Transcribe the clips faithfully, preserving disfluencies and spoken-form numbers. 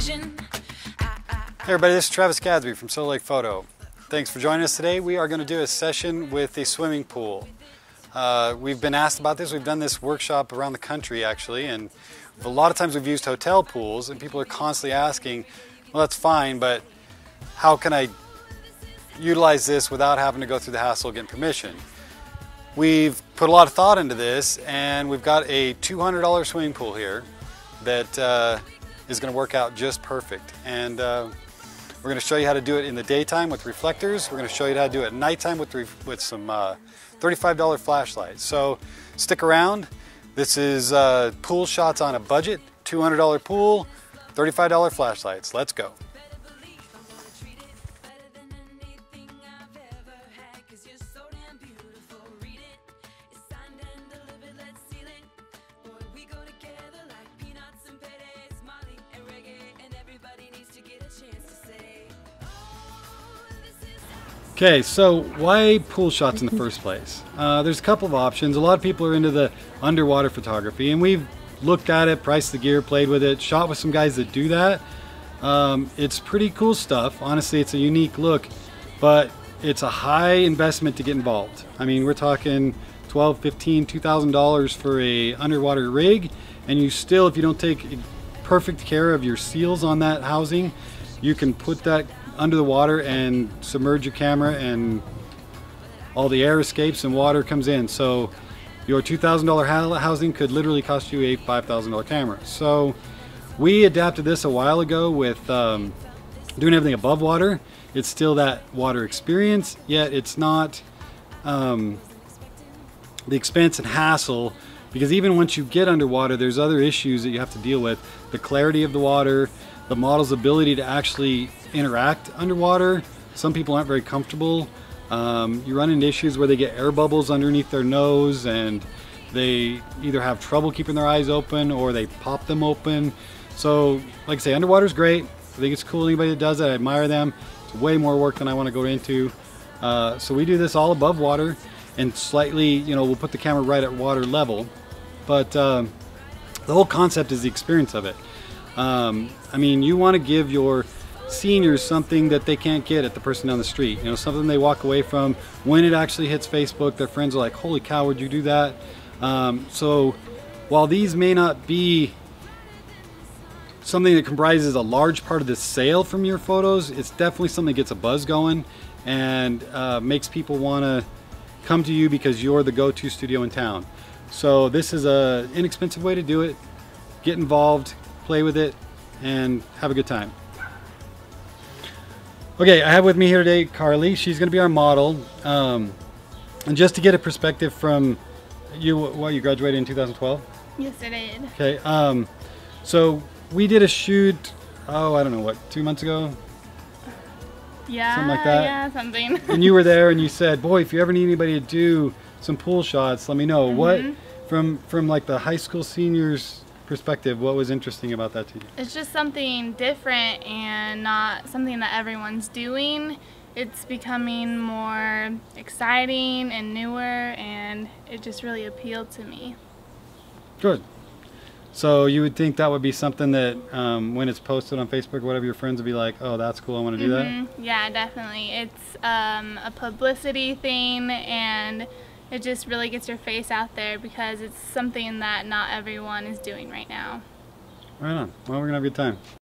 vision. Hey everybody, this is Travis Gadsby from Silver Lake Photo. Thanks for joining us today. We are going to do a session with a swimming pool. Uh, we've been asked about this. We've done this workshop around the country actually, and a lot of times we've used hotel pools, and people are constantly asking, well, that's fine, but how can I utilize this without having to go through the hassle of getting permission? We've put a lot of thought into this, and we've got a two hundred dollar swimming pool here that uh, is going to work out just perfect. And uh, we're going to show you how to do it in the daytime with reflectors. We're going to show you how to do it at nighttime with, with some uh, thirty-five dollar flashlights. So stick around. This is uh, pool shots on a budget, two hundred dollar pool, thirty-five dollar flashlights. Let's go. Okay, so why pool shots in the first place? Uh, there's a couple of options. A lot of people are into the underwater photography, and we've looked at it, priced the gear, played with it, shot with some guys that do that. Um, it's pretty cool stuff. Honestly, it's a unique look, but it's a high investment to get involved. I mean, we're talking twelve, fifteen, two thousand dollars for a underwater rig, and you still, if you don't take perfect care of your seals on that housing, you can put that under the water and submerge your camera and all the air escapes and water comes in. So your two thousand dollar housing could literally cost you a five thousand dollar camera. So we adapted this a while ago with um, doing everything above water. It's still that water experience, yet it's not um, the expense and hassle, because even once you get underwater, there's other issues that you have to deal with. The clarity of the water, the model's ability to actually interact underwater. Some people aren't very comfortable. Um, you run into issues where they get air bubbles underneath their nose, and they either have trouble keeping their eyes open or they pop them open. So like I say, underwater's great. I think it's cool, anybody that does it, I admire them. It's way more work than I want to go into. Uh, so we do this all above water, and slightly, you know, we'll put the camera right at water level. But um, the whole concept is the experience of it. Um, I mean, you want to give your seniors something that they can't get at the person down the street. You know, something they walk away from. When it actually hits Facebook, their friends are like, holy cow, would you do that? Um, so while these may not be something that comprises a large part of the sale from your photos, it's definitely something that gets a buzz going and uh, makes people want to come to you because you're the go-to studio in town. So this is a inexpensive way to do it. Get involved, play with it, and have a good time. Okay, I have with me here today Carly. She's going to be our model. Um, and just to get a perspective from you, what, you graduated in two thousand twelve? Yes, I did. Okay, um, so we did a shoot, oh, I don't know, what, two months ago? Yeah, something like that. Yeah, something. And you were there and you said, boy, if you ever need anybody to do some pool shots, let me know. Mm-hmm. What, from, from like the high school seniors perspective, what was interesting about that to you? It's just something different and not something that everyone's doing. It's becoming more exciting and newer, and it just really appealed to me. Good. So you would think that would be something that um, when it's posted on Facebook, whatever, your friends would be like, oh, that's cool, I want to do mm-hmm. that? Yeah, definitely. It's um, a publicity thing, and it just really gets your face out there because it's something that not everyone is doing right now. Right on. Well, we're going to have a good time.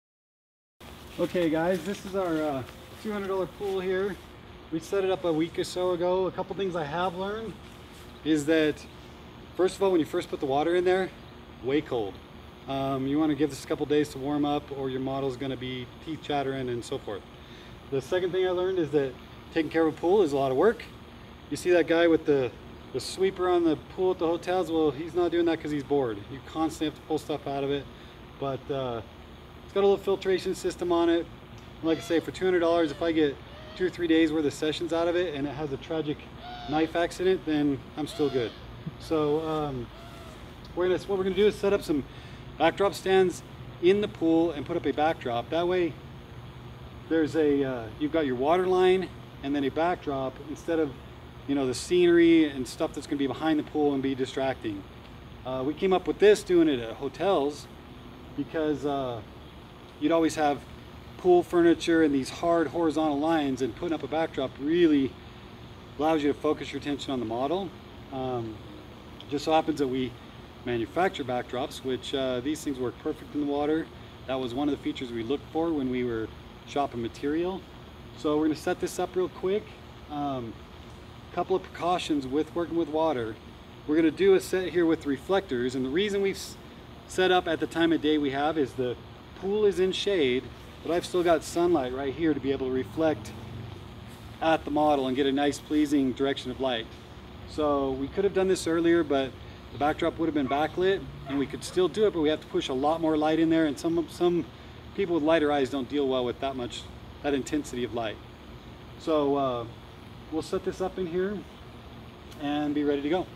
Okay, guys, this is our uh, two hundred dollar pool here. We set it up a week or so ago. A couple things I have learned is that, first of all, when you first put the water in there, way cold. Um, you want to give this a couple days to warm up, or your model's going to be teeth chattering and so forth. The second thing I learned is that taking care of a pool is a lot of work. You see that guy with the The sweeper on the pool at the hotels, well, he's not doing that because he's bored. You constantly have to pull stuff out of it. But uh, it's got a little filtration system on it. Like I say, for two hundred dollars, if I get two or three days worth of sessions out of it and it has a tragic knife accident, then I'm still good. So um, we're gonna, what we're gonna do is set up some backdrop stands in the pool and put up a backdrop. That way there's a, uh, you've got your water line and then a backdrop instead of, you know, the scenery and stuff that's going to be behind the pool and be distracting. Uh, we came up with this doing it at hotels because uh, you'd always have pool furniture and these hard horizontal lines, and putting up a backdrop really allows you to focus your attention on the model. Um, just so happens that we manufacture backdrops, which uh, these things work perfect in the water. That was one of the features we looked for when we were shopping material. So we're going to set this up real quick. Um, couple of precautions with working with water. We're going to do a set here with reflectors, and the reason we've set up at the time of day we have is the pool is in shade, but I've still got sunlight right here to be able to reflect at the model and get a nice pleasing direction of light. So we could have done this earlier, but the backdrop would have been backlit and we could still do it, but we have to push a lot more light in there, and some some people with lighter eyes don't deal well with that much that intensity of light. So uh, we'll set this up in here and be ready to go.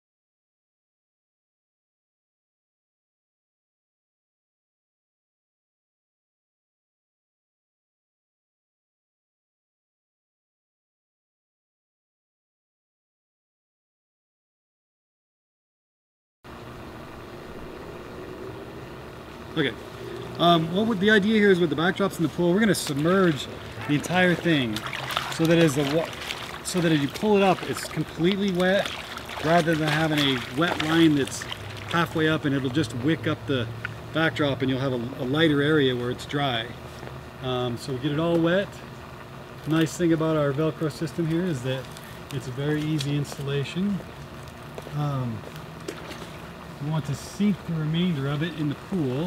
Okay, um, what would, the idea here is with the backdrops in the pool, we're going to submerge the entire thing so that as the so that as you pull it up, it's completely wet, rather than having a wet line that's halfway up and it'll just wick up the backdrop and you'll have a, a lighter area where it's dry. Um, so we get it all wet. The nice thing about our Velcro system here is that it's a very easy installation. Um, We want to sink the remainder of it in the pool.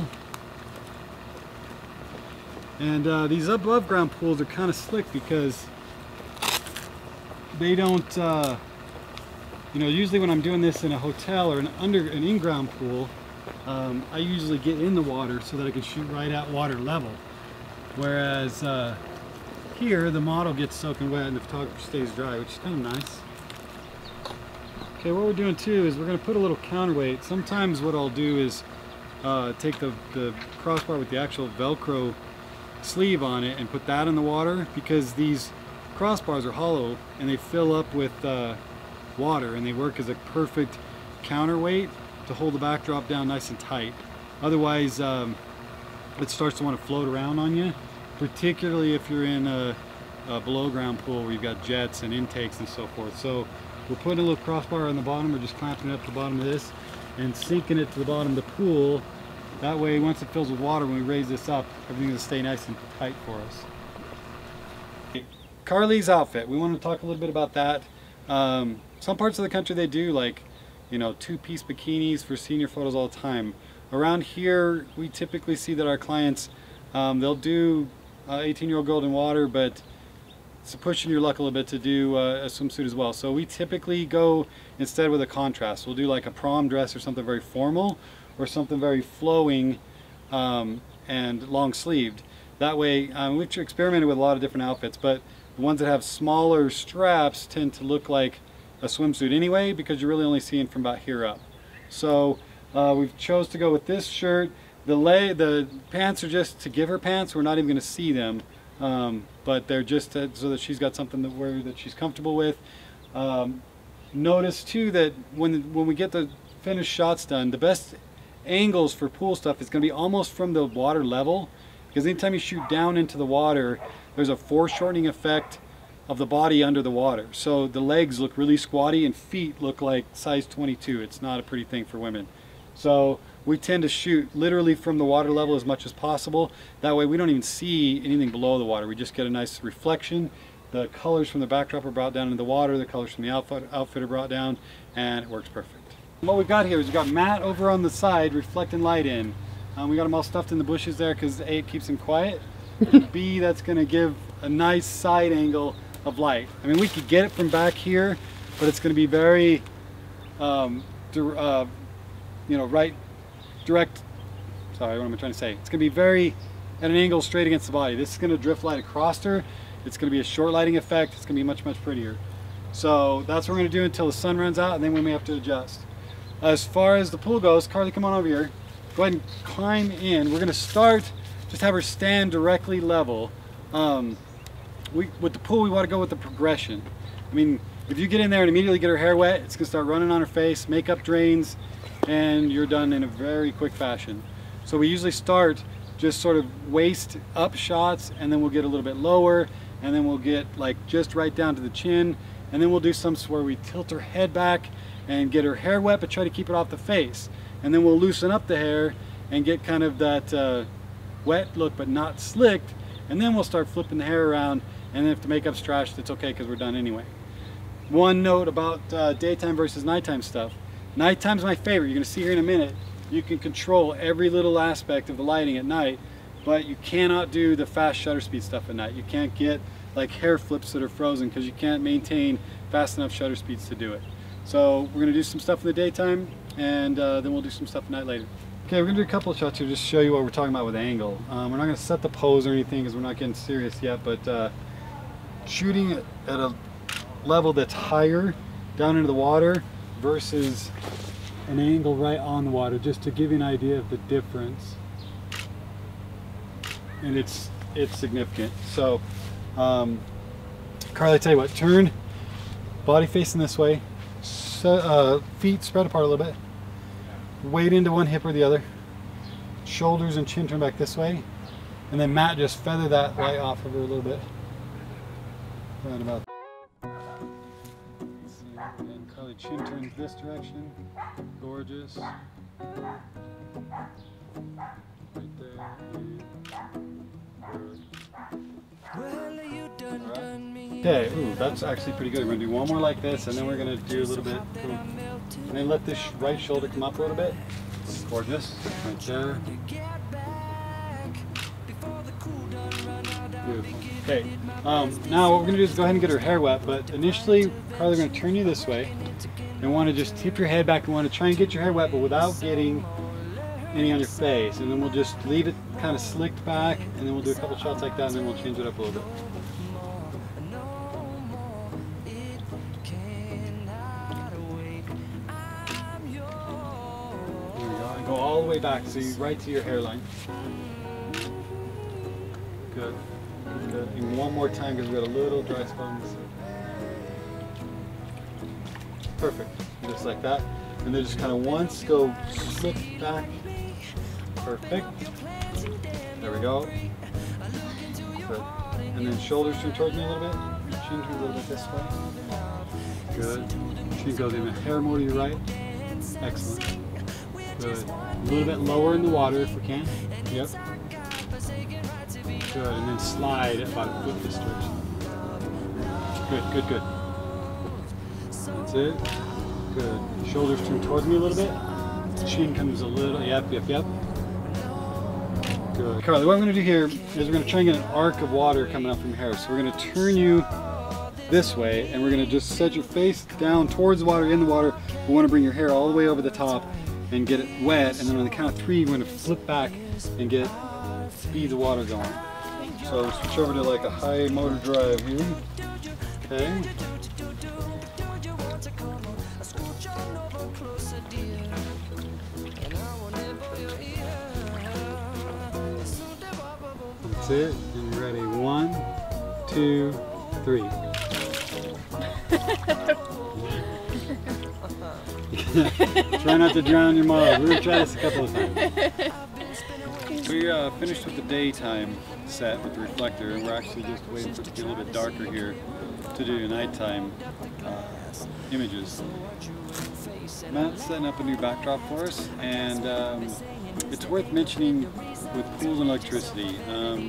And uh, these above ground pools are kind of slick because they don't, uh, you know, usually when I'm doing this in a hotel or an under an in-ground pool, um, I usually get in the water so that I can shoot right at water level. Whereas uh, here the model gets soaking wet and the photographer stays dry, which is kind of nice. Okay, what we're doing too is we're going to put a little counterweight. Sometimes what I'll do is uh, take the, the crossbar with the actual Velcro sleeve on it and put that in the water, because these crossbars are hollow and they fill up with uh, water, and they work as a perfect counterweight to hold the backdrop down nice and tight. Otherwise um, it starts to want to float around on you, particularly if you're in a, a below ground pool where you've got jets and intakes and so forth. So we're putting a little crossbar on the bottom, we're just clamping it up to the bottom of this and sinking it to the bottom of the pool. That way, once it fills with water, when we raise this up, everything's going to stay nice and tight for us. Carly's outfit, we want to talk a little bit about that. Um, some parts of the country they do like, you know, two-piece bikinis for senior photos all the time. Around here, we typically see that our clients, um, they'll do eighteen year old girl in water, but it's pushing your luck a little bit to do uh, a swimsuit as well. So we typically go instead with a contrast. We'll do like a prom dress or something very formal, or something very flowing um, and long sleeved. That way, um, we've experimented with a lot of different outfits, but the ones that have smaller straps tend to look like a swimsuit anyway, because you're really only seeing from about here up. So uh, we've chose to go with this shirt. The leg, the pants are just to give her pants. We're not even going to see them. Um, but they're just to, so that she's got something that wear that she's comfortable with. Um, notice too that when when we get the finished shots done, the best angles for pool stuff is going to be almost from the water level, because anytime you shoot down into the water, there's a foreshortening effect of the body under the water. So the legs look really squatty and feet look like size twenty-two. It's not a pretty thing for women. So we tend to shoot literally from the water level as much as possible. That way we don't even see anything below the water. We just get a nice reflection. The colors from the backdrop are brought down into the water, the colors from the outfit, outfit are brought down, and it works perfect. What we've got here is we've got Matt over on the side reflecting light in. Um, we got him all stuffed in the bushes there because A, it keeps him quiet, B, that's going to give a nice side angle of light. I mean, we could get it from back here, but it's going to be very, um, uh, you know, right, direct, sorry, what am I trying to say? It's going to be very at an angle straight against the body. This is going to drift light across her. It's going to be a short lighting effect. It's going to be much, much prettier. So that's what we're going to do until the sun runs out, and then we may have to adjust. As far as the pool goes, Carly, come on over here. Go ahead and climb in. We're going to start, just have her stand directly level. Um, we, with the pool, we want to go with the progression. I mean, if you get in there and immediately get her hair wet, it's going to start running on her face, makeup drains, and you're done in a very quick fashion. So we usually start just sort of waist up shots, and then we'll get a little bit lower, and then we'll get like just right down to the chin, and then we'll do some where we tilt her head back and get her hair wet, but try to keep it off the face. And then we'll loosen up the hair and get kind of that uh, wet look but not slicked, and then we'll start flipping the hair around, and then if the makeup's trashed, it's okay because we're done anyway. One note about uh, daytime versus nighttime stuff. Nighttime's my favorite. You're going to see here in a minute. You can control every little aspect of the lighting at night, but you cannot do the fast shutter speed stuff at night. You can't get like hair flips that are frozen because you can't maintain fast enough shutter speeds to do it. So we're going to do some stuff in the daytime, and uh, then we'll do some stuff at night later. Okay, we're going to do a couple of shots here just to show you what we're talking about with angle. Um, we're not going to set the pose or anything because we're not getting serious yet, but uh, shooting at a level that's higher down into the water versus an angle right on the water, just to give you an idea of the difference. And it's it's significant. So um, Carly, I tell you what, turn, body facing this way, so, uh, feet spread apart a little bit, weight into one hip or the other, shoulders and chin turn back this way, and then Matt, just feather that right off of her a little bit. Right about. And Carly, chin turns this direction. Gorgeous. Right there. Okay, ooh, that's actually pretty good. We're going to do one more like this, and then we're going to do a little bit. Ooh. And then let this right shoulder come up a little bit. Gorgeous. Right there. Beautiful. Okay, um, now what we're going to do is go ahead and get her hair wet, but initially, Carly, we're going to turn you this way and want to just tip your head back. We want to try and get your hair wet, but without getting any on your face. And then we'll just leave it kind of slicked back, and then we'll do a couple shots like that, and then we'll change it up a little bit. There we go. And go all the way back, so you right to your hairline. Good. Good. And one more time because we got a little dry spot on this side. Perfect. Just like that. And then just kind of once go slip back. Perfect. There we go. Good. And then shoulders turn towards me a little bit. Chin turns a little bit this way. Good. Chin goes in a hair more to your right. Excellent. Good. A little bit lower in the water if we can. Yep. Good, and then slide about a foot this direction. Good, good, good. That's it. Good. Shoulders turn towards me a little bit. Chin comes a little, yep, yep, yep. Good. Carly, what I'm going to do here is we're going to try and get an arc of water coming up from your hair. So we're going to turn you this way, and we're going to just set your face down towards the water, in the water. We want to bring your hair all the way over the top and get it wet, and then on the count of three, we're going to flip back and get speed the water going. So switch over to like a high motor drive here. Okay. That's it. And you're ready. One, two, three. Try not to drown your mom. We're gonna try this a couple of times. We uh, finished with the daytime set with the reflector, and we're actually just waiting for it to be a little bit darker here to do nighttime uh, images. Matt's setting up a new backdrop for us, and um, it's worth mentioning with pools and electricity. Um,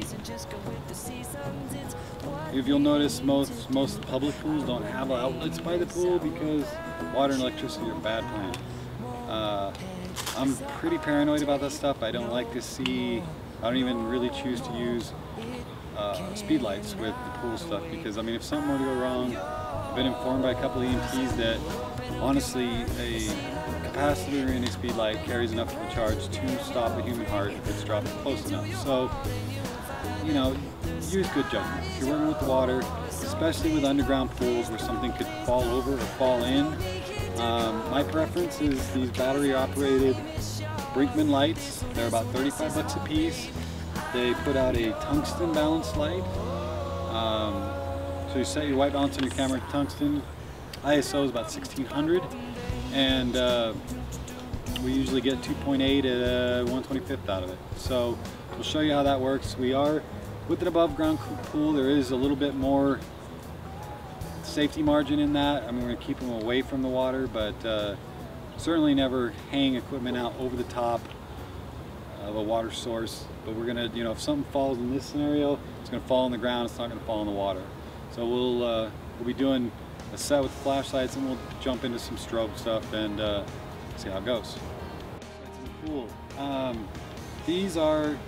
if you'll notice, most most public pools don't have outlets by the pool because water and electricity are a bad plan. Uh, I'm pretty paranoid about that stuff. I don't like to see, I don't even really choose to use uh, speed lights with the pool stuff because, I mean, if something were to go wrong, I've been informed by a couple of E M Ts that honestly a capacitor in a speed light carries enough of a charge to stop a human heart if it's dropped close enough. So, you know, use good judgment. If you're working with the water, especially with underground pools where something could fall over or fall in, Um, my preference is these battery operated Brinkmann lights. They're about thirty-five bucks a piece. They put out a tungsten balance light. Um, so you set your white balance on your camera to tungsten. I S O is about sixteen hundred, and uh, we usually get two point eight at uh, one twenty-fifth out of it. So we'll show you how that works. We are, with an above ground pool, there is a little bit more safety margin in that. I mean, we're going to keep them away from the water, but uh, certainly never hang equipment out over the top of a water source. But we're going to, you know, if something falls in this scenario, it's going to fall on the ground, it's not going to fall in the water. So we'll, uh, we'll be doing a set with flashlights, and we'll jump into some strobe stuff and uh, see how it goes. It's in the pool. Um, these are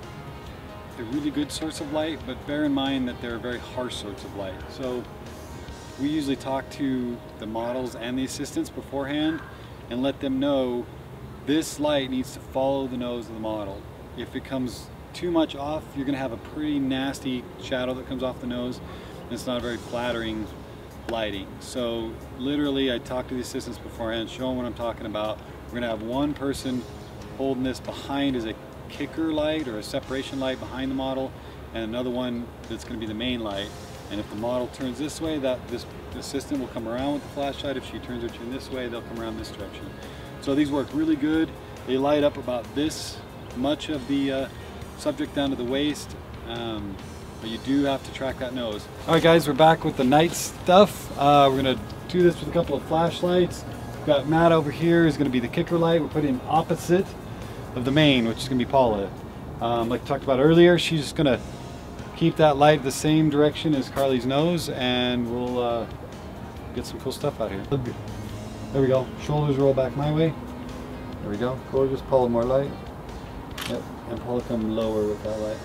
a really good source of light, but bear in mind that they're a very harsh source of light. So we usually talk to the models and the assistants beforehand and let them know this light needs to follow the nose of the model. If it comes too much off, you're going to have a pretty nasty shadow that comes off the nose, and it's not a very flattering lighting. So literally, I talk to the assistants beforehand, show them what I'm talking about. We're going to have one person holding this behind as a kicker light or a separation light behind the model, and another one that's going to be the main light. And if the model turns this way, that this assistant will come around with the flashlight. If she turns it in this way, they'll come around this direction. So these work really good. They light up about this much of the uh, subject down to the waist, um, but you do have to track that nose. All right, guys, we're back with the night stuff. Uh, we're gonna do this with a couple of flashlights. We've got Matt over here is gonna be the kicker light. We're putting opposite of the main, which is gonna be Paula. Um, like I talked about earlier, she's just gonna keep that light the same direction as Carly's nose, and we'll uh, get some cool stuff out here. There we go. Shoulders roll back my way. There we go. Gorgeous. Paula, more light. Yep. And Paula, come lower with that light.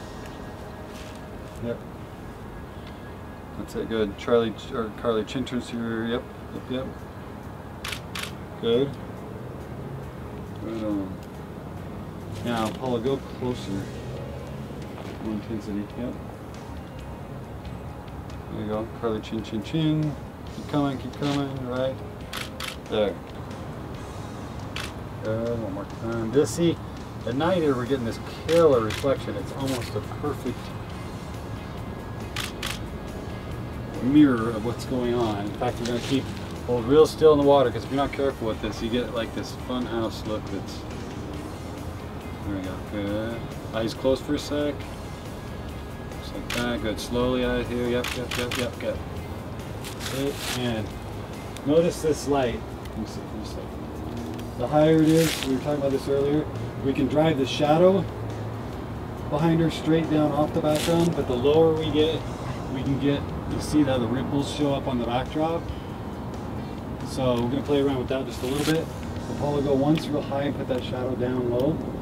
Yep. That's it. Good. Charlie or Carly, chin turns to your. Yep. Yep. Yep. Good. Right on. Now, Paula, go closer. More intensity. Yep. There you go. Carly, chin, chin, chin. Keep coming, keep coming. Right there. Good. One more time. Just see, at night here we're getting this killer reflection. It's almost a perfect mirror of what's going on. In fact, we're going to keep hold real still in the water, because if you're not careful with this, you get like this fun house look. That's there we go. Good. Eyes closed for a sec. Like that. Good. Slowly out of here. Yep, yep, yep, yep. Good. It. And notice this light. Let me see for a second. The higher it is, we were talking about this earlier, we can drive the shadow behind her straight down off the background, but the lower we get, we can get, you see how the ripples show up on the backdrop. So we're going to play around with that just a little bit. We'll probably go once real high and put that shadow down low.